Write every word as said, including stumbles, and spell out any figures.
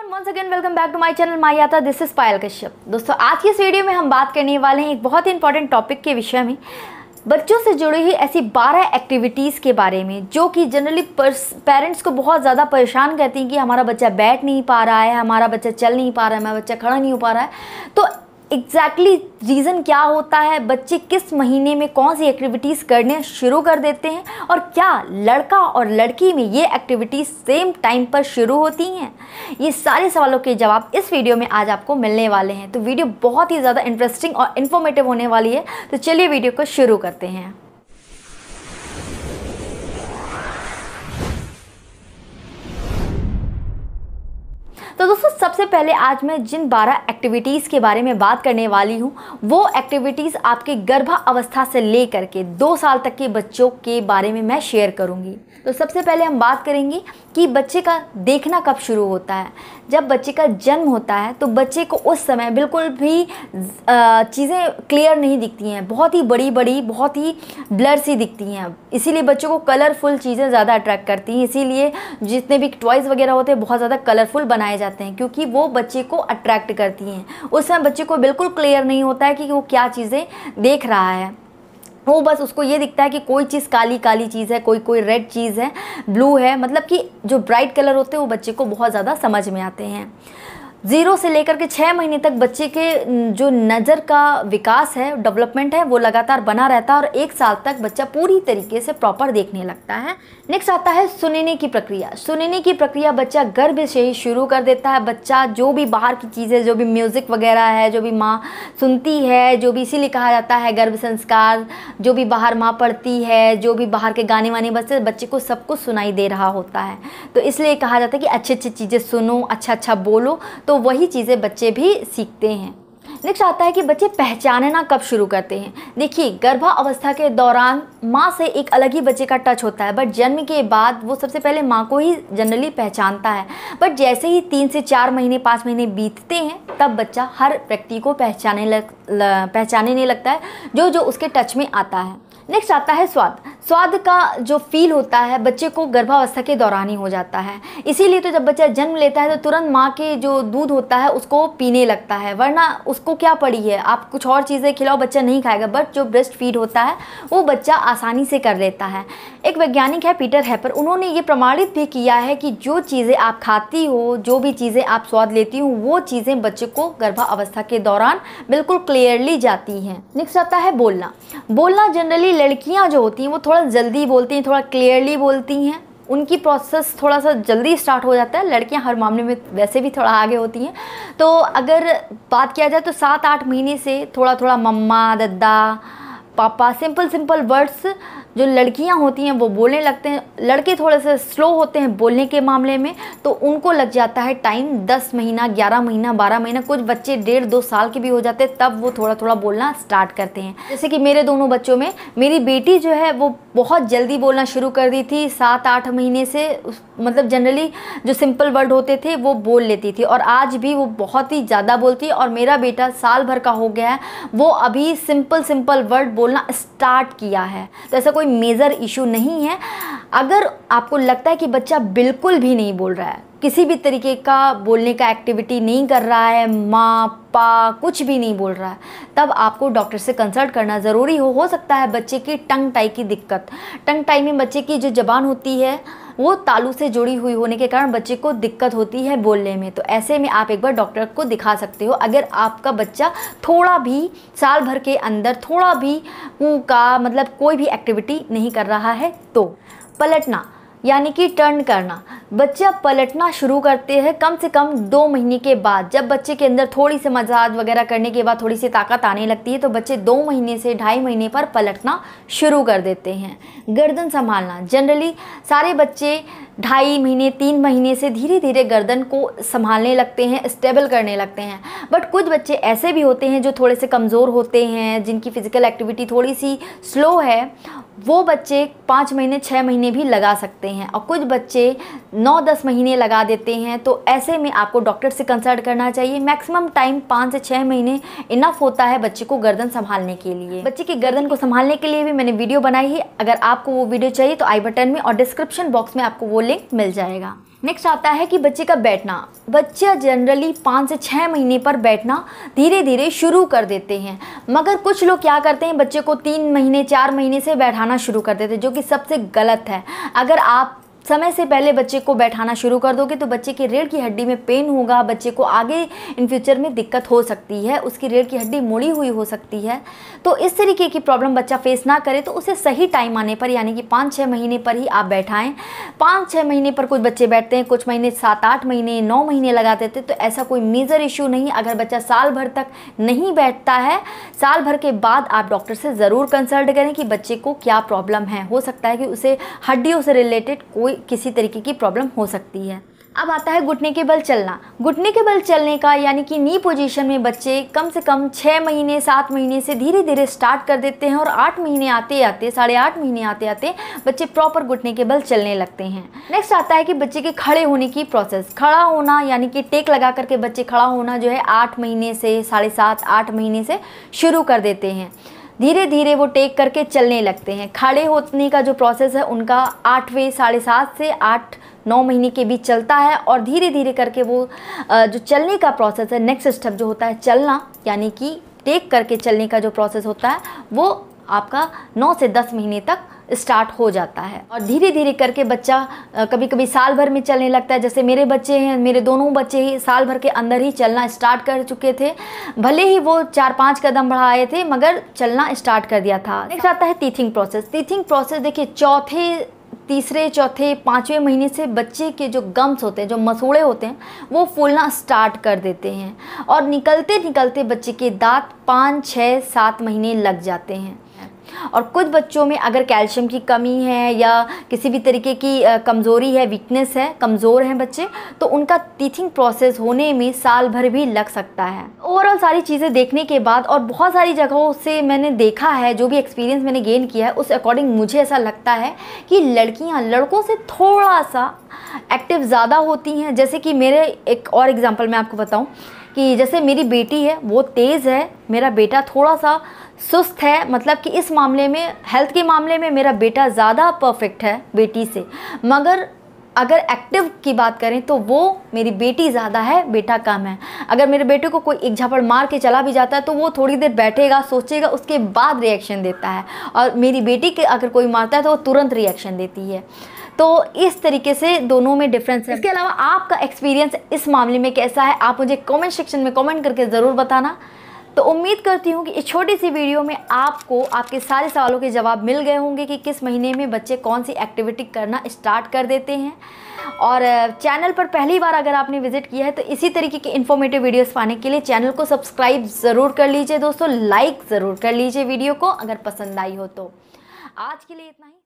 Once again welcome back to my channel my Yatra. This is Payal Kashyap. दोस्तों, आज की इस वीडियो में हम बात करने वाले हैं एक बहुत ही इंपॉर्टेंट टॉपिक के विषय में, बच्चों से जुड़ी हुई ऐसी बारह एक्टिविटीज़ के बारे में जो कि जनरली पेरेंट्स को बहुत ज़्यादा परेशान करती हैं कि हमारा बच्चा बैठ नहीं पा रहा है, हमारा बच्चा चल नहीं पा रहा है, हमारा बच्चा खड़ा नहीं हो पा रहा है। तो एग्जैक्टली exactly रीज़न क्या होता है, बच्चे किस महीने में कौन सी एक्टिविटीज़ करने शुरू कर देते हैं और क्या लड़का और लड़की में ये एक्टिविटीज़ सेम टाइम पर शुरू होती हैं, ये सारे सवालों के जवाब इस वीडियो में आज आपको मिलने वाले हैं। तो वीडियो बहुत ही ज़्यादा इंटरेस्टिंग और इन्फॉर्मेटिव होने वाली है। तो चलिए वीडियो को शुरू करते हैं। तो दोस्तों, सबसे पहले आज मैं जिन बारह एक्टिविटीज़ के बारे में बात करने वाली हूँ वो एक्टिविटीज़ आपके गर्भावस्था से लेकर के दो साल तक के बच्चों के बारे में मैं शेयर करूँगी। तो सबसे पहले हम बात करेंगे कि बच्चे का देखना कब शुरू होता है। जब बच्चे का जन्म होता है तो बच्चे को उस समय बिल्कुल भी चीज़ें क्लियर नहीं दिखती हैं, बहुत ही बड़ी बड़ी बहुत ही ब्लर सी दिखती हैं। इसीलिए बच्चों को कलरफुल चीज़ें ज़्यादा अट्रैक्ट करती हैं। इसीलिए जितने भी टॉयज़ वगैरह होते हैं बहुत ज़्यादा कलरफुल बनाए जाते हैं क्योंकि वो बच्चे को अट्रैक्ट करती हैं। उस समय बच्चे को बिल्कुल क्लियर नहीं होता है कि वो क्या चीज़ें देख रहा है। वो बस उसको ये दिखता है कि कोई चीज़ काली काली चीज़ है, कोई कोई रेड चीज़ है, ब्लू है, मतलब कि जो ब्राइट कलर होते हैं वो बच्चे को बहुत ज़्यादा समझ में आते हैं। ज़ीरो से लेकर के छः महीने तक बच्चे के जो नज़र का विकास है, डेवलपमेंट है, वो लगातार बना रहता है और एक साल तक बच्चा पूरी तरीके से प्रॉपर देखने लगता है। नेक्स्ट आता है सुनने की प्रक्रिया। सुनने की प्रक्रिया बच्चा गर्भ से ही शुरू कर देता है। बच्चा जो भी बाहर की चीज़ें, जो भी म्यूज़िक वगैरह है, जो भी माँ सुनती है, जो भी इसीलिए कहा जाता है गर्भ संस्कार, जो भी बाहर माँ पढ़ती है, जो भी बाहर के गाने वाने बच्चे बच्चे को सब कुछ सुनाई दे रहा होता है। तो इसलिए कहा जाता है कि अच्छी अच्छी चीज़ें सुनो, अच्छा अच्छा बोलो, तो वही चीज़ें बच्चे भी सीखते हैं। नेक्स्ट आता है कि बच्चे पहचानना कब शुरू करते हैं। देखिए, गर्भावस्था के दौरान माँ से एक अलग ही बच्चे का टच होता है, बट जन्म के बाद वो सबसे पहले माँ को ही जनरली पहचानता है। बट जैसे ही तीन से चार महीने पाँच महीने बीतते हैं तब बच्चा हर व्यक्ति को पहचाने लग पहचानने लगता है जो जो उसके टच में आता है। नेक्स्ट आता है स्वाद। स्वाद का जो फील होता है बच्चे को गर्भावस्था के दौरान ही हो जाता है। इसीलिए तो जब बच्चा जन्म लेता है तो तुरंत माँ के जो दूध होता है उसको पीने लगता है, वरना उसको क्या पड़ी है, आप कुछ और चीज़ें खिलाओ बच्चा नहीं खाएगा, बट जो ब्रेस्ट फीड होता है वो बच्चा आसानी से कर लेता है। एक वैज्ञानिक है पीटर हैपर, उन्होंने ये प्रमाणित भी किया है कि जो चीज़ें आप खाती हो, जो भी चीज़ें आप स्वाद लेती हो, वो चीज़ें बच्चे को गर्भावस्था के दौरान बिल्कुल क्लियरली जाती हैं। नेक्स्ट आता है बोलना। बोलना जनरली लड़कियां जो होती हैं वो थोड़ा जल्दी बोलती हैं, थोड़ा क्लियरली बोलती हैं, उनकी प्रोसेस थोड़ा सा जल्दी स्टार्ट हो जाता है। लड़कियां हर मामले में वैसे भी थोड़ा आगे होती हैं। तो अगर बात किया जाए तो सात आठ महीने से थोड़ा थोड़ा मम्मा, दद्दा, पापा, सिंपल सिंपल वर्ड्स जो लड़कियां होती हैं वो बोलने लगते हैं। लड़के थोड़े से स्लो होते हैं बोलने के मामले में, तो उनको लग जाता है टाइम दस महीना, ग्यारह महीना, बारह महीना, कुछ बच्चे डेढ़ दो साल के भी हो जाते हैं तब वो थोड़ा थोड़ा बोलना स्टार्ट करते हैं। जैसे कि मेरे दोनों बच्चों में मेरी बेटी जो है वो बहुत जल्दी बोलना शुरू कर दी थी, सात आठ महीने से, मतलब जनरली जो सिंपल वर्ड होते थे वो बोल लेती थी और आज भी वो बहुत ही ज़्यादा बोलती है। और मेरा बेटा साल भर का हो गया है, वो अभी सिंपल सिंपल वर्ड बोलना स्टार्ट किया है। तो ऐसा कोई मेजर इशू नहीं है। अगर आपको लगता है कि बच्चा बिल्कुल भी नहीं बोल रहा है, किसी भी तरीके का बोलने का एक्टिविटी नहीं कर रहा है, माँ पा कुछ भी नहीं बोल रहा है, तब आपको डॉक्टर से कंसल्ट करना ज़रूरी हो हो सकता है बच्चे की टंग टाई की दिक्कत। टंग टाई में बच्चे की जो ज़बान होती है वो तालू से जुड़ी हुई होने के कारण बच्चे को दिक्कत होती है बोलने में। तो ऐसे में आप एक बार डॉक्टर को दिखा सकते हो अगर आपका बच्चा थोड़ा भी साल भर के अंदर थोड़ा भी का मतलब कोई भी एक्टिविटी नहीं कर रहा है। तो पलटना यानी कि टर्न करना, बच्चा पलटना शुरू करते हैं कम से कम दो महीने के बाद। जब बच्चे के अंदर थोड़ी सी मसाज वगैरह करने के बाद थोड़ी सी ताकत आने लगती है तो बच्चे दो महीने से ढाई महीने पर पलटना शुरू कर देते हैं। गर्दन संभालना, जनरली सारे बच्चे ढाई महीने तीन महीने से धीरे धीरे गर्दन को संभालने लगते हैं, स्टेबल करने लगते हैं। बट कुछ बच्चे ऐसे भी होते हैं जो थोड़े से कमज़ोर होते हैं, जिनकी फ़िज़िकल एक्टिविटी थोड़ी सी स्लो है, वो बच्चे पाँच महीने छः महीने भी लगा सकते हैं और कुछ बच्चे नौ दस महीने लगा देते हैं। तो ऐसे में आपको डॉक्टर से कंसल्ट करना चाहिए। मैक्सिमम टाइम पाँच से छः महीने इनफ होता है बच्चे को गर्दन संभालने के लिए। बच्चे की गर्दन को संभालने के लिए भी मैंने वीडियो बनाई है, अगर आपको वो वीडियो चाहिए तो आई बटन में और डिस्क्रिप्शन बॉक्स में आपको वो लिंक मिल जाएगा। नेक्स्ट आता है कि बच्चे का बैठना। बच्चा जनरली पाँच से छः महीने पर बैठना धीरे धीरे शुरू कर देते हैं, मगर कुछ लोग क्या करते हैं, बच्चे को तीन महीने चार महीने से बैठाना शुरू कर देते हैं, जो कि सबसे गलत है। अगर आप समय से पहले बच्चे को बैठाना शुरू कर दोगे तो बच्चे की रीढ़ की हड्डी में पेन होगा, बच्चे को आगे इन फ्यूचर में दिक्कत हो सकती है, उसकी रीढ़ की हड्डी मुड़ी हुई हो सकती है। तो इस तरीके की प्रॉब्लम बच्चा फेस ना करे तो उसे सही टाइम आने पर यानी कि पाँच छः महीने पर ही आप बैठाएं। पाँच छः महीने पर कुछ बच्चे बैठते हैं, कुछ महीने सात आठ महीने नौ महीने लगा देते, तो ऐसा कोई मेजर इशू नहीं। अगर बच्चा साल भर तक नहीं बैठता है, साल भर के बाद आप डॉक्टर से ज़रूर कंसल्ट करें कि बच्चे को क्या प्रॉब्लम है। हो सकता है कि उसे हड्डियों से रिलेटेड कोई किसी तरीके की प्रॉब्लम हो सकती है। अब आता है घुटने के बल चलना। घुटने के बल चलने का यानी कि नी पोजीशन में बच्चे कम से कम छः महीने सात महीने से धीरे धीरे स्टार्ट कर देते हैं और आठ महीने आते आते साढ़े आठ महीने आते आते बच्चे प्रॉपर घुटने के बल चलने लगते हैं। नेक्स्ट आता है कि बच्चे के खड़े होने की प्रोसेस। खड़ा होना यानी कि टेक लगा करके बच्चे खड़ा होना जो है आठ महीने से साढ़े सात आठ महीने से शुरू कर देते हैं। धीरे धीरे वो टेक करके चलने लगते हैं। खड़े होने का जो प्रोसेस है उनका आठवें साढ़े सात से आठ नौ महीने के बीच चलता है और धीरे धीरे करके वो जो चलने का प्रोसेस है, नेक्स्ट स्टेप जो होता है चलना यानी कि टेक करके चलने का जो प्रोसेस होता है वो आपका नौ से दस महीने तक स्टार्ट हो जाता है। और धीरे धीरे करके बच्चा कभी कभी साल भर में चलने लगता है। जैसे मेरे बच्चे हैं, मेरे दोनों बच्चे ही साल भर के अंदर ही चलना स्टार्ट कर चुके थे, भले ही वो चार पाँच कदम बढ़ाए थे मगर चलना स्टार्ट कर दिया था। नेक्स्ट आता है टीथिंग प्रोसेस। टीथिंग प्रोसेस देखिए चौथे तीसरे चौथे पाँचवें महीने से बच्चे के जो गम्स होते हैं, जो मसूड़े होते हैं, वो फूलना स्टार्ट कर देते हैं और निकलते निकलते बच्चे के दांत पाँच छः सात महीने लग जाते हैं। और कुछ बच्चों में अगर कैल्शियम की कमी है या किसी भी तरीके की कमज़ोरी है, वीकनेस है, कमज़ोर हैं बच्चे, तो उनका टीथिंग प्रोसेस होने में साल भर भी लग सकता है। ओवरऑल सारी चीज़ें देखने के बाद और बहुत सारी जगहों से मैंने देखा है, जो भी एक्सपीरियंस मैंने गेन किया है उस अकॉर्डिंग मुझे ऐसा लगता है कि लड़कियाँ लड़कों से थोड़ा सा एक्टिव ज़्यादा होती हैं। जैसे कि मेरे एक और एग्जाम्पल मैं आपको बताऊँ कि जैसे मेरी बेटी है वो तेज़ है, मेरा बेटा थोड़ा सा सुस्त है। मतलब कि इस मामले में, हेल्थ के मामले में मेरा बेटा ज़्यादा परफेक्ट है बेटी से, मगर अगर एक्टिव की बात करें तो वो मेरी बेटी ज़्यादा है, बेटा कम है। अगर मेरे बेटे को कोई एक झापड़ मार के चला भी जाता है तो वो थोड़ी देर बैठेगा, सोचेगा, उसके बाद रिएक्शन देता है, और मेरी बेटी के अगर कोई मारता है तो वो तुरंत रिएक्शन देती है। तो इस तरीके से दोनों में डिफरेंस है। इसके अलावा आपका एक्सपीरियंस इस मामले में कैसा है, आप मुझे कमेंट सेक्शन में कमेंट करके ज़रूर बताना। तो उम्मीद करती हूँ कि इस छोटी सी वीडियो में आपको आपके सारे सवालों के जवाब मिल गए होंगे कि किस महीने में बच्चे कौन सी एक्टिविटी करना स्टार्ट कर देते हैं। और चैनल पर पहली बार अगर आपने विजिट किया है तो इसी तरीके के इन्फॉर्मेटिव वीडियोस पाने के लिए चैनल को सब्सक्राइब ज़रूर कर लीजिए दोस्तों, लाइक ज़रूर कर लीजिए वीडियो को अगर पसंद आई हो तो। आज के लिए इतना ही।